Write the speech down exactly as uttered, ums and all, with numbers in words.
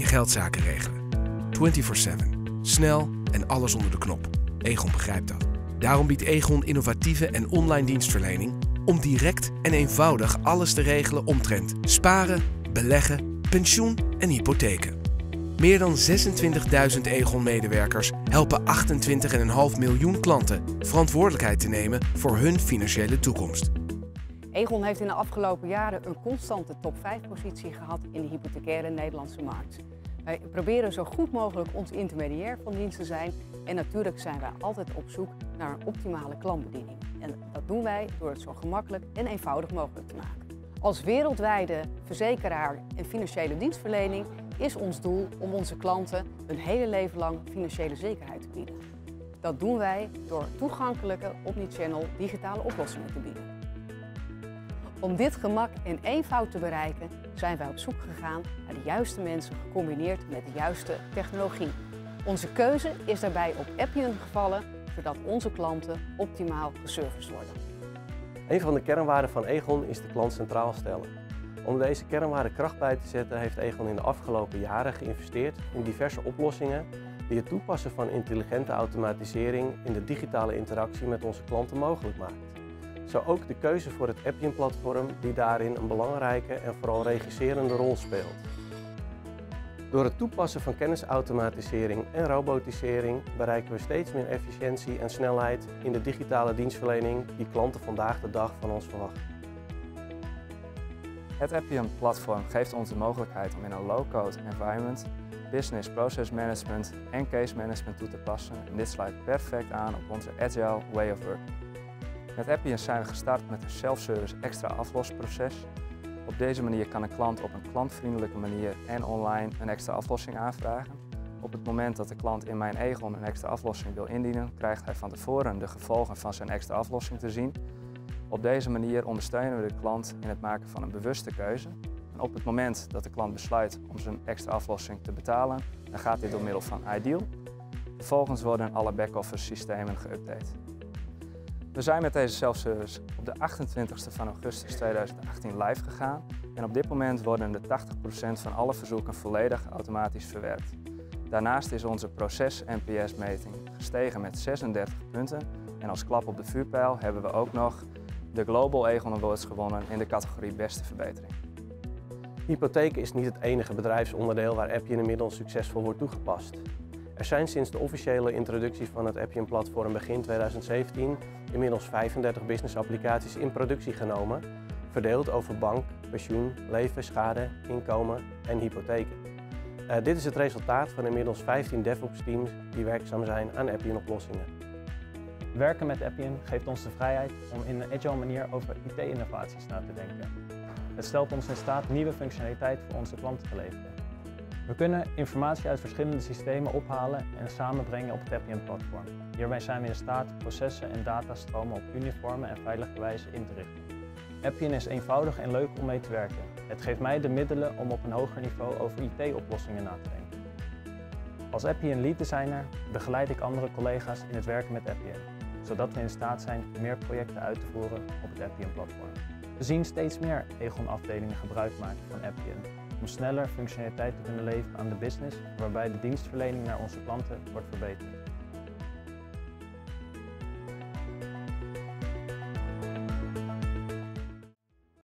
je geldzaken regelen. vierentwintig zeven. Snel en alles onder de knop. Aegon begrijpt dat. Daarom biedt Aegon innovatieve en online dienstverlening om direct en eenvoudig alles te regelen omtrent sparen, beleggen, pensioen en hypotheken. Meer dan zesentwintigduizend Aegon-medewerkers helpen achtentwintig komma vijf miljoen klanten verantwoordelijkheid te nemen voor hun financiële toekomst. Aegon heeft in de afgelopen jaren een constante top vijf positie gehad in de hypothecaire Nederlandse markt. Wij proberen zo goed mogelijk ons intermediair van dienst te zijn en natuurlijk zijn wij altijd op zoek naar een optimale klantbediening. En dat doen wij door het zo gemakkelijk en eenvoudig mogelijk te maken. Als wereldwijde verzekeraar en financiële dienstverlening is ons doel om onze klanten een hele leven lang financiële zekerheid te bieden. Dat doen wij door toegankelijke omnichannel digitale oplossingen te bieden. Om dit gemak en eenvoud te bereiken zijn wij op zoek gegaan naar de juiste mensen gecombineerd met de juiste technologie. Onze keuze is daarbij op Appian gevallen, zodat onze klanten optimaal geserviced worden. Een van de kernwaarden van Aegon is de klant centraal stellen. Om deze kernwaarde kracht bij te zetten heeft Aegon in de afgelopen jaren geïnvesteerd in diverse oplossingen die het toepassen van intelligente automatisering in de digitale interactie met onze klanten mogelijk maakt. Zo ook de keuze voor het Appian-platform die daarin een belangrijke en vooral regisserende rol speelt. Door het toepassen van kennisautomatisering en robotisering bereiken we steeds meer efficiëntie en snelheid in de digitale dienstverlening die klanten vandaag de dag van ons verwachten. Het Appian-platform geeft ons de mogelijkheid om in een low-code environment business process management en case management toe te passen en dit sluit perfect aan op onze agile way of working. Met Appian zijn we gestart met een self-service extra aflosproces. Op deze manier kan een klant op een klantvriendelijke manier en online een extra aflossing aanvragen. Op het moment dat de klant in Mijn Aegon een extra aflossing wil indienen, krijgt hij van tevoren de gevolgen van zijn extra aflossing te zien. Op deze manier ondersteunen we de klant in het maken van een bewuste keuze. En op het moment dat de klant besluit om zijn extra aflossing te betalen, dan gaat dit door middel van Ideal. Vervolgens worden alle back-office systemen geüpdate. We zijn met deze self-service op de achtentwintigste van augustus tweeduizend achttien live gegaan en op dit moment worden de tachtig procent van alle verzoeken volledig automatisch verwerkt. Daarnaast is onze proces-N P S-meting gestegen met zesendertig punten en als klap op de vuurpijl hebben we ook nog de Global Aegon Awards gewonnen in de categorie Beste Verbetering. Hypotheken is niet het enige bedrijfsonderdeel waar Appian inmiddels succesvol wordt toegepast. Er zijn sinds de officiële introductie van het Appian-platform begin tweeduizend zeventien inmiddels vijfendertig business-applicaties in productie genomen, verdeeld over bank, pensioen, leven, schade, inkomen en hypotheken. Uh, dit is het resultaat van inmiddels vijftien DevOps-teams die werkzaam zijn aan Appian-oplossingen. Werken met Appian geeft ons de vrijheid om in een agile manier over I T-innovaties na te denken. Het stelt ons in staat nieuwe functionaliteit voor onze klanten te leveren. We kunnen informatie uit verschillende systemen ophalen en samenbrengen op het Appian-platform. Hierbij zijn we in staat processen en datastromen op uniforme en veilige wijze in te richten. Appian is eenvoudig en leuk om mee te werken. Het geeft mij de middelen om op een hoger niveau over I T-oplossingen na te denken. Als Appian Lead Designer begeleid ik andere collega's in het werken met Appian, zodat we in staat zijn meer projecten uit te voeren op het Appian-platform. We zien steeds meer Aegon-afdelingen gebruik maken van Appian om sneller functionaliteit te kunnen leveren aan de business, waarbij de dienstverlening naar onze klanten wordt verbeterd.